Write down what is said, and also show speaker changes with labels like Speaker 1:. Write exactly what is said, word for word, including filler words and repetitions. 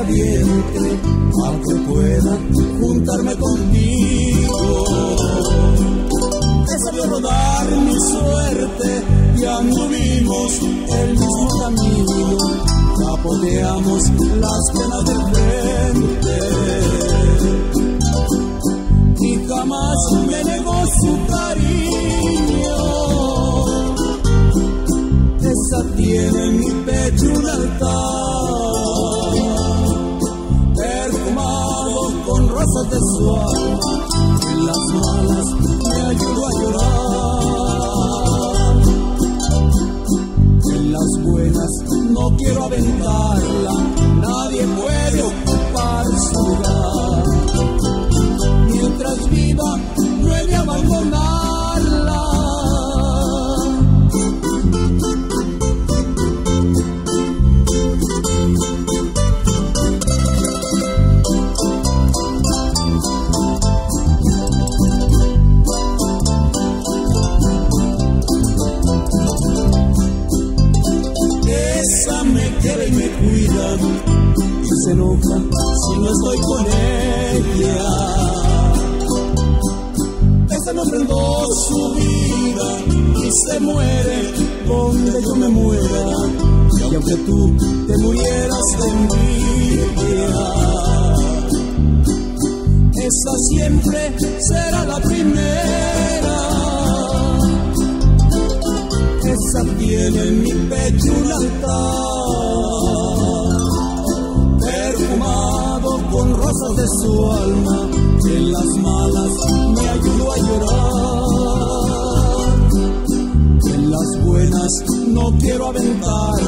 Speaker 1: regañadiente a que pueda juntarme contigo. He sabido rodar mi suerte y anduvimos el mismo camino, capoteamos las penas del frente y jamás me negó su cariño. Esa tiene en mi pecho un altar perfumado con rosas de su alma, en las malas me ayudó a llorar, en las buenas no quiero aventarla, nadie puede ocupar su lugar, mientras viva no he de abandonarla. Y me cuida y se enoja si no estoy con ella. Esta me ofrendó su vida y se muere donde yo me muera, y aunque tú te murieras de envidia, esa siempre será la primera. Esa tiene en mi pecho un altar perfumado con rosas de su alma, que en las malas me ayudó a llorar, en las buenas no quiero aventar.